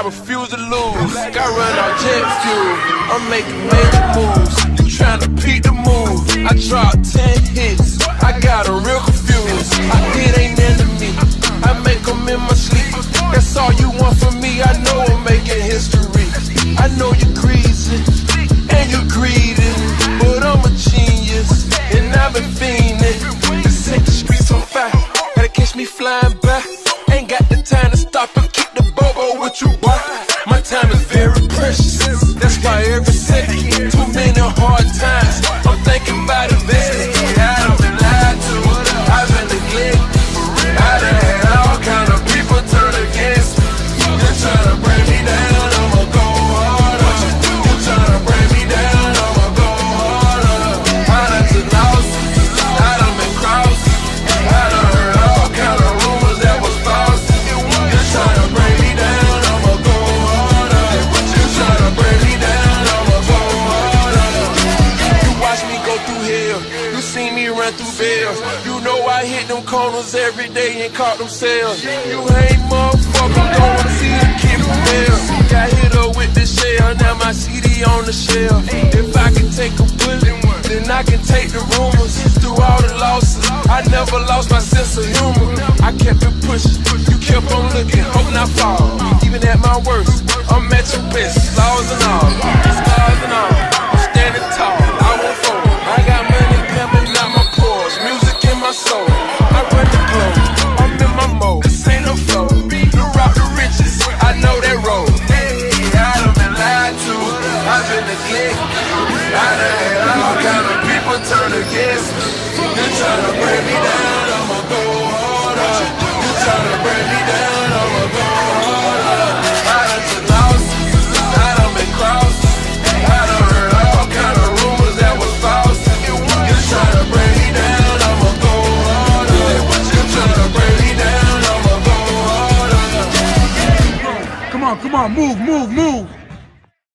refuse to lose. Got run out jet fuel, I'm making major moves. You tryna peek the move, I dropped 10 hits, I got real confused. I hit ain't enemy, I make them in my sleep. That's all you want from me, I know I'm making history. I know you're greasy, and you're greedy, but I'm a genius, and I've been fiending to set the streets on fire. Gotta catch me flying by, ain't got the time to stop and keep the bobo with you, boy. My time is very precious, that's why every second, too many hard times, I'm thinking about investment. I've been lied to, I've been neglected, I done had all kind of people turn against me. You're trying to bring me down, I'ma go harder. You're trying to bring me down, I'ma go harder. I done took losses, I done been crossed, I done heard all kind of rumors that was false. You're trying to bring me down, I'ma go harder. You're trying to bring me down, I'ma go harder. You watch me go through hell, you see me run through bells. You know I hit them corners every day and caught them sales. You hate motherfucker, don't wanna see a kid fail. Got hit up with the shell, now my CD on the shelf. If I can take a bullet, then I can take the rumors. Through all the losses, I never lost my sense of humor. I kept it pushing, you kept on looking, hoping I fall. Even at my worst, I'm at your best, flaws and all, scars and all. I'm standing tall, I won't fold. I got money coming out my pores, music in my soul. I run the globe, I'm in my mode. This ain't no flow, the rock the riches, I know that road. I done been lied to, I've been neglected, I done had all kind of people turn against me. You're trying to bring me down, I'ma go harder. You're trying to bring me down, I'ma go harder. I done took losses, I done been crossed, I done heard all kind of rumors that was false. You're trying to bring me down, I'ma go harder. You're trying to bring me down, I'ma go harder. Come on, move.